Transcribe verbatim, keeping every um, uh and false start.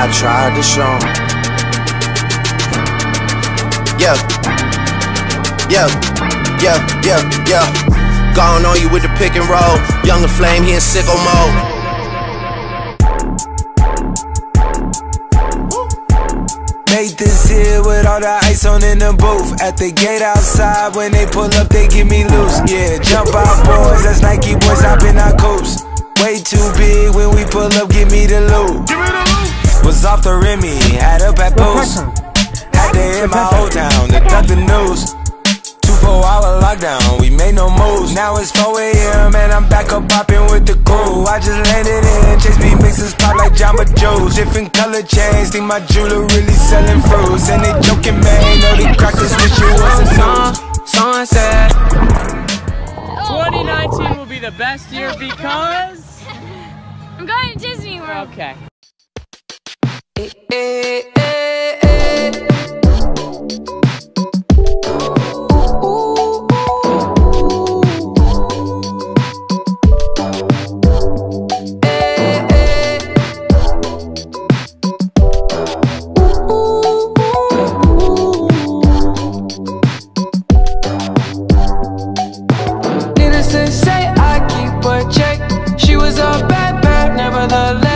I tried to show 'em. Yeah, yeah, yeah, yeah, yeah. Gone on you with the pick and roll. Younger Flame, he in sicko mode. Made this here with all the ice on in the booth. At the gate outside, when they pull up, they give me loose. Yeah, jump out boys, that's Nike boys hopping our coops. Way too big when we pull up, give me the loot. Was off the Remy, had up at Boost. Had to hit my old town to duck the news. Two four hour lockdown, we made no moves. Now it's four A M and I'm back up popping with the crew. I just landed in, Chase B mixes pop like Jamba Joe's. Different color chains, think my jeweler really selling fruits. And they joking, man, know they crackers wish it wasn't news. Sunset. twenty nineteen will be the best year because I'm going to Disney World. Okay. Eh, eh, eh, eh. Needless to say, I keep a check. She was a bad, bad, nevertheless.